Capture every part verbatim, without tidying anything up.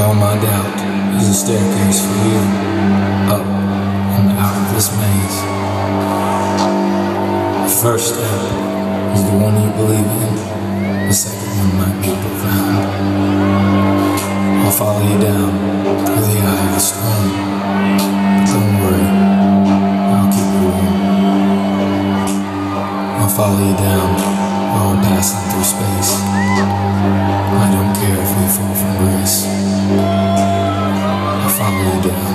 all my doubt is a staircase for you, up and out of this maze. The first step is the one you believe in, the second one might be profound. I'll follow you down through the eye of the storm, but don't worry, I'll keep you warm. I'll follow you down while we're passing through space. I don't care if we fall from grace. I'll follow you down.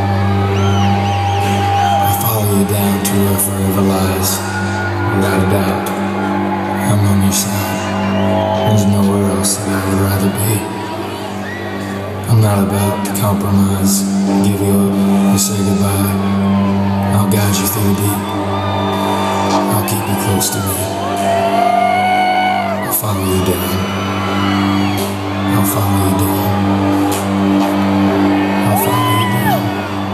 I'll follow you down to where forever lies. Without a doubt, I'm on your side. There's nowhere else that I would rather be. I'm not about to compromise, give you up, or say goodbye. I'll guide you through the deep. I'll keep you close to me. I'll follow you down. I'll follow you down. I'll follow you down.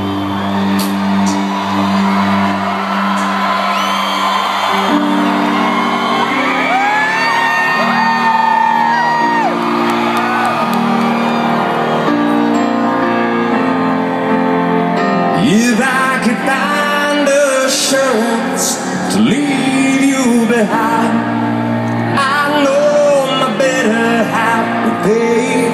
If I could find assurance to leave you behind, I know my better half would pay.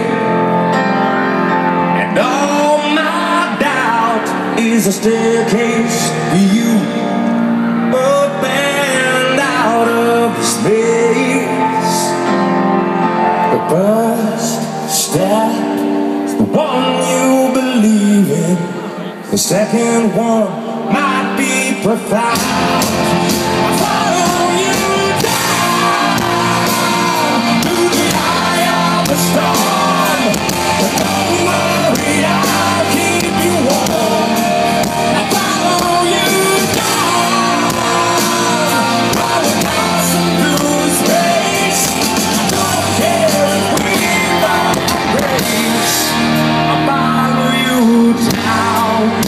And all my doubt is a staircase for you, up and out of space. The first step is the one you believe in. The second one might be profound. I'll follow you down to the eye of the storm, but don't worry, I'll keep you warm. I'll follow you down while we're passing through space. I don't care if we fall from grace. I'll follow you down.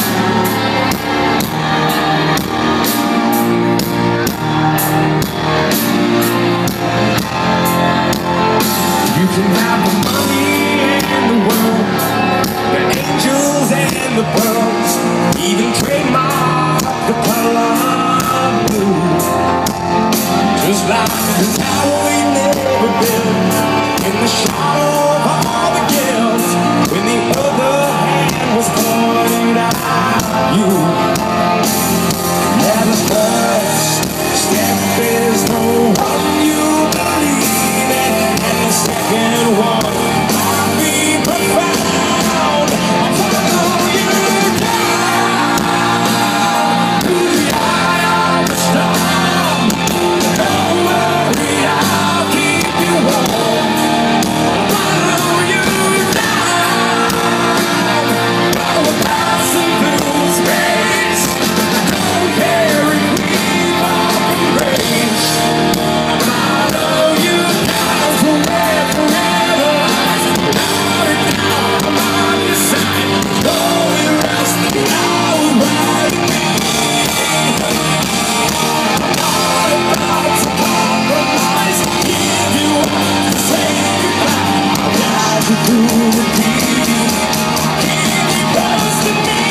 You can have the money and the world, the angels and the pearls, even trademark the color blue. Just like the tower we never built, in the shadow of all the guilt, when the other hand was pointed at you. Yeah, the first step is the one you believe in, and the second one might be profound. I'll follow you down to the eye of the storm. Don't worry, I'll keep you warm. I'll follow you down while we're passing through space. I don't care if we fall from grace. I'll follow you down to where forever lies. Without a doubt, I'm on your side. Though we rest, now right in me. I'm not about to compromise. Give you up to say goodbye. I'll guide you through the deep. Keep you close to me.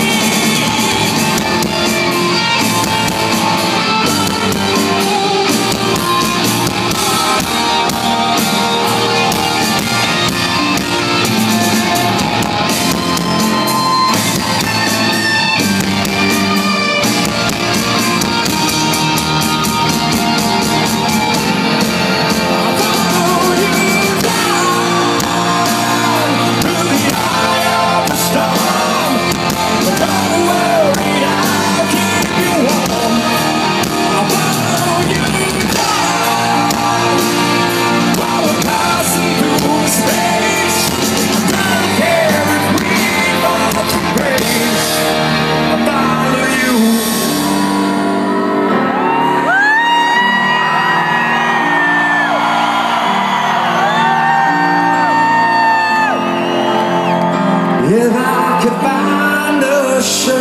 If I could find a shirt